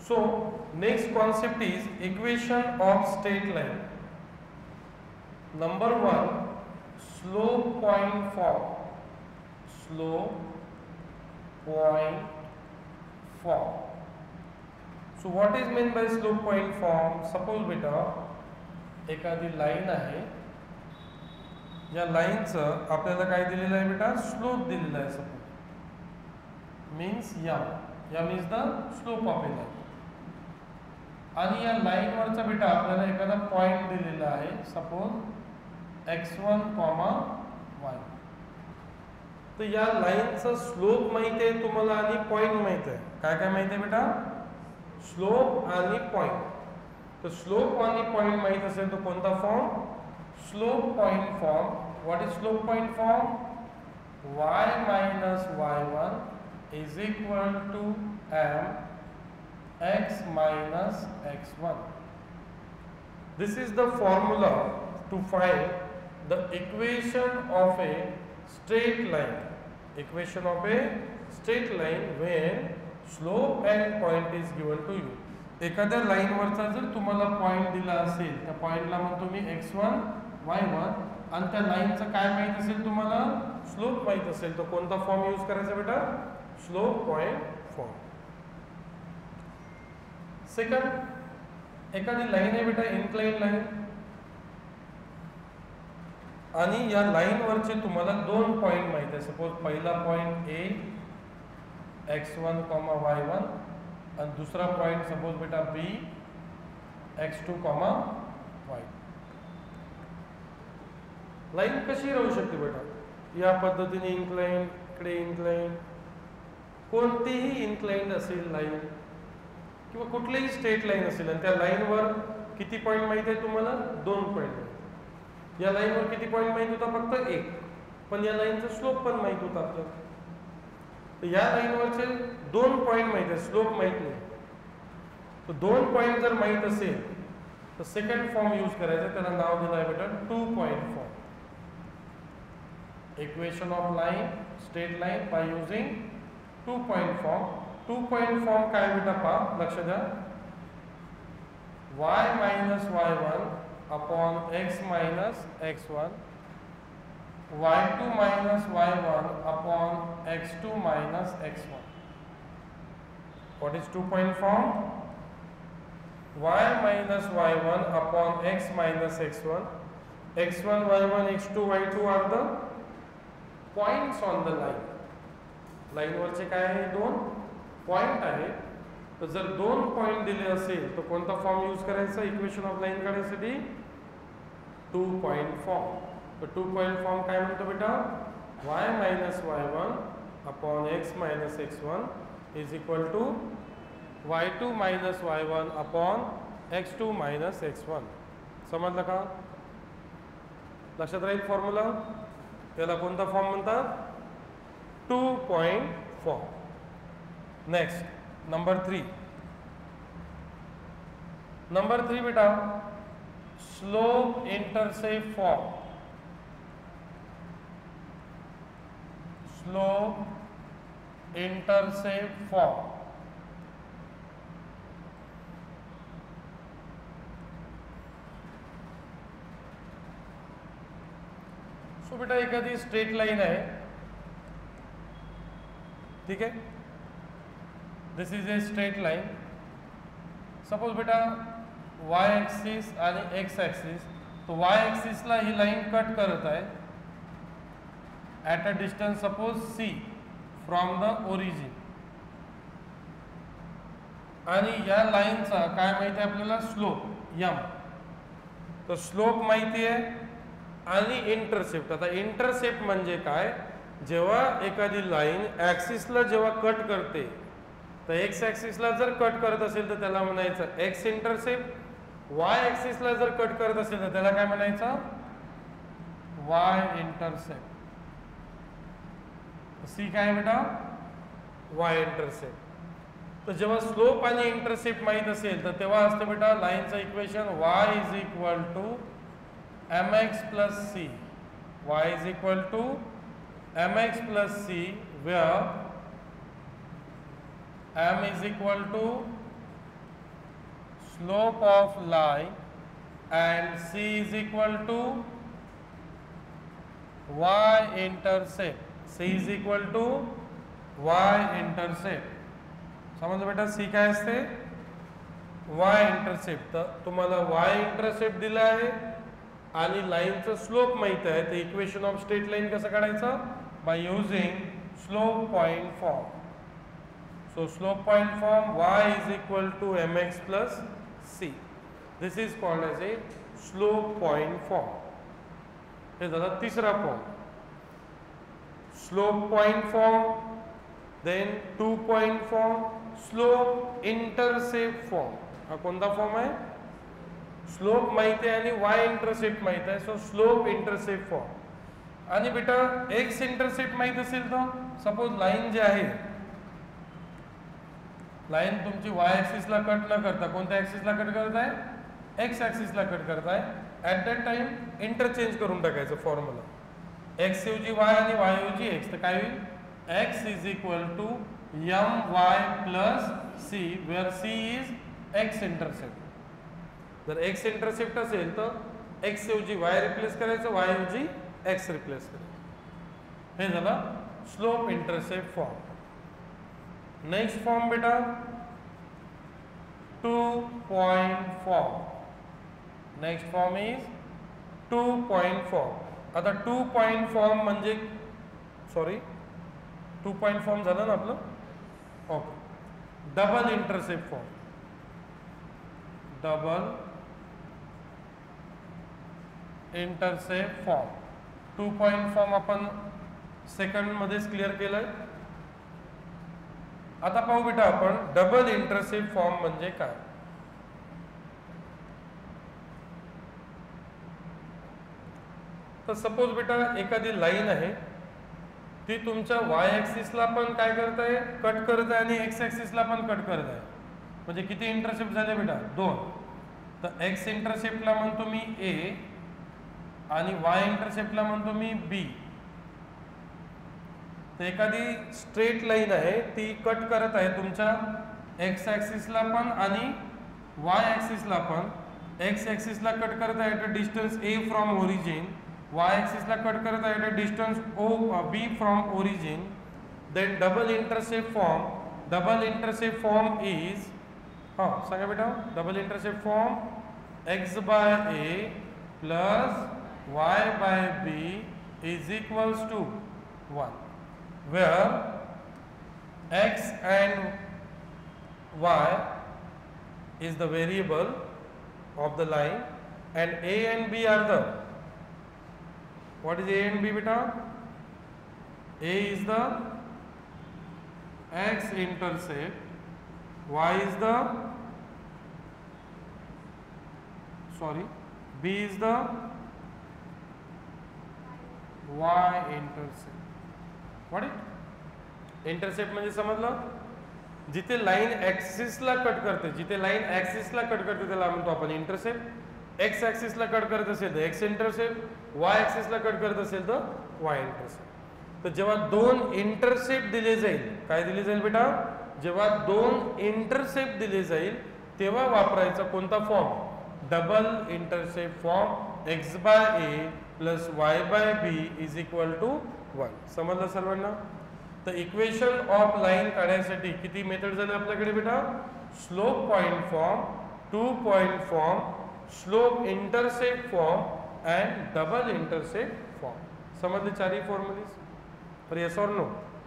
So next concept is equation of straight line. Number one, slope point form. Slope point form. So what is meant by slope point form? Suppose बेटा एखादी line आहे, या लाईनचं आपल्याला काय दिलेलं आहे बेटा? स्लोप दिलेला आहे. सपोज मीन्स या means the slope of a line. आणि या लाईनवरचा बेटा आपल्याला एखादा पॉइंट दिलेला आहे, सपोज x1, y. तर या लाईनचा स्लोप माहिती आहे तुम्हाला आणि पॉइंट माहिती आहे. काय काय माहिती आहे बेटा? स्लोप आणि पॉइंट. तर स्लोप आणि पॉइंट माहित असेल तर कोणता form? Slope point form. What is slope point form? y minus y1 is equal to m x minus x1. This is the formula to find the equation of a straight line. Equation of a straight line when slope and point is given to you. एखाद्या लाईनवरचा जर तुम्हाला point दिला असेल, त्या पॉइंटला म्हणतो मी x1 y1, आणि त्या लाईनचं काय माहित असेल तुम्हाला? स्लोप माहित असेल, तर कोणता फॉर्म यूज करायचा बेटा? Slope point form. सेकंड, एखादी लाईन आहे बेटा इन्क्लाइन लाईन, आणि या लाईनवरचे तुम्हाला दोन पॉइंट माहित आहे. सपोज पहिला पॉइंट ए x1, y1, आणि दुसरा पॉइंट सपोज बेटा बी x2, y. लाईन कशी राहू शकते बेटा? या पद्धतीने इन्क्लाइन, इकडे इन्क्लाइन, कोणतीही इन्क्लाइन असेल लाईन किंवा कुठलीही स्ट्रेट लाईन असेल, आणि त्या लाईनवर किती पॉइंट माहिती आहे तुम्हाला? दोन पॉइंट. या लाईनवर किती पॉइंट माहित होता? फक्त एक. पण या लाईनचा स्लोप पण माहित होता आपल्याला. तर या लाईनवरचे दोन पॉइंट माहित आहे, स्लोप माहित नाही. तर दोन पॉइंट जर माहित असेल तर सेकंड फॉर्म यूज करायचं. त्याला नाव दिलं आहे बेटा 2 point form. Equation of line, straight line by using 2 point form. 2 point form काय बेटा पहा, लक्ष द्या. y minus y1 upon x minus x1, y2 minus y1 upon x2 minus x1. What is 2 point form? y minus y1 upon x minus x1. x1, y1, x2, y2 are the points on the line. Line वरचे काय आहे? दोन point आहे. तर जर दोन point दिले असेल तर कोणता फॉर्म यूज करायचा इक्वेशन ऑफ लाइन काढण्यासाठी? 2 point form. तर 2 point form काय म्हणतो बेटा? y minus y1 upon x minus x1 is equal to y2 minus y1 upon x2 minus x1. समजलं का? लक्षात राहील फॉर्म्युला. त्याला कोणता फॉर्म म्हणतात? 2 point form. Next, number 3. Number 3 बेटा slope intercept form. Slope intercept form. So बेटा एखादी स्ट्रेट लाइन है, ठीक है. This is a straight line. Suppose बेटा y एक्सिस आणि x एक्सिस. तो y एक्सिसला ही लाइन कट करत आहे at a distance suppose c from the origin. आणि या लाईनचा काय माहिती आहे आपल्याला? Slope m. तर स्लोप माहिती आहे आणि इंटरसेप्ट. आता इंटरसेप्ट म्हणजे काय? जेव्हा एखादी लाइन ॲक्सिसला जेव्हा कट करते, तर एक्स ॲक्सिसला जर कट करत असेल तर त्याला म्हणायचं एक्स इंटरसेप्ट. वाय ॲक्सिसला जर कट करत असेल तर त्याला काय म्हणायचं? Y intercept. सी काय बेटा? Y intercept. तर जेव्हा स्लोप आणि इंटरसेप्ट माहित असेल तर तेव्हा असते बेटा लाईनचं equation y is equal to mx plus c. y is equal to mx plus c, where m is equal to slope of line and C is equal to y intercept. C is equal to y intercept. समजलं बेटा? C काय असते? y intercept. तर तुम्हाला y intercept दिला आहे आणि लाईनचं slope माहित आहे, तर इक्वेशन ऑफ स्ट्रेट लाईन कसं काढायचं? By using slope point form. So slope point form y is equal to mx plus c. This is called as a slope point form. हे झाला तिसरा form. Slope point form, then 2 point form, slope intercept form. हा कोणता form आहे? Slope माहिती आहे आणि y intercept माहिती आहे, सो स्लोप इंटरसेप्ट फॉर्म. आणि बेटा x इंटरसेप्ट माहित असेल तर सपोज लाईन जी आहे, लाईन तुमची y ॲक्सिसला कट न करता कोणत्या ॲक्सिसला कट करताय? x ॲक्सिसला कट करताय. ॲट दॅट टाइम इंटरचेंज करून टाकायचं फॉर्म्युला. x ऐवजी y आणि y ऐवजी x, तर काय होईल? x is equal to my plus c, where c is x intercept. जर x इंटरसेप्ट असेल तर x ऐवजी y रिप्लेस करायचं, y ऐवजी x रिप्लेस करायचं. हे झालं slope intercept form. Next form बेटा 2 point form. Next form is 2 point form. आता 2 पॉइंट फॉर्म म्हणजे, सॉरी 2 पॉइंट फॉर्म झालं ना आपलं? Okay. Double intercept form. Double intercept form. 2 point form आपण सेकंड मध्येच क्लिअर केलंय. आता पाहू बेटा आपण डबल इंटरसेप्ट फॉर्म म्हणजे काय. तर सपोज बेटा एखादी लाईन आहे, ती तुमच्या y ॲक्सिसला पण काय करत आहे? कट करत आहे आणि x ॲक्सिसला पण कट करत आहे. म्हणजे किती इंटरसेप्ट झाले बेटा? 2. तर x इंटरसेप्टला म्हणतो मी a आणि y इंटरसेप्टला म्हणतो मी b. तर एखादी स्ट्रेट लाईन आहे, ती कट करत आहे तुमच्या x ॲक्सिसला पण आणि y ॲक्सिसला पण. x ॲक्सिसला कट करत आहे at a distance a from origin, y ॲक्सिसला कट करत आहे at a distance b from origin. Then double intercept form. Double intercept form is, हां सांगा बेटा, double intercept form x by a plus y by b is equals to 1. where x and y is the variable of the line and a and b are the, what is a and b beta? A is the x intercept, y is the, sorry, b is the y intercept. What it? Intercept म्हणजे समजलं? जिथे line ॲक्सिसला cut करते, जिथे line ॲक्सिसला cut करते त्याला म्हणतो आपण intercept. X ॲक्सिसला cut करत असेल तर एक्स इंटरसेप्ट, वाय ॲक्सिसला कट करत असेल तर वाय इंटरसेप्ट. तर जेव्हा 2 इंटरसेप्ट दिले जाईल, काय दिले जाईल बेटा? जेव्हा 2 इंटरसेप्ट दिले जाईल तेव्हा वापरायचा कोणता form? Double intercept form. X by A plus Y by B is equal to 1. समजलं सर्वांना? तर इक्वेशन ऑफ लाईन काढण्यासाठी किती मेथड झाले आपल्याकडे बेटा? Slope point form, 2 point form, slope intercept form and double intercept form. समजले चारही फॉर्म्युलीज? तर येस ऑर नो?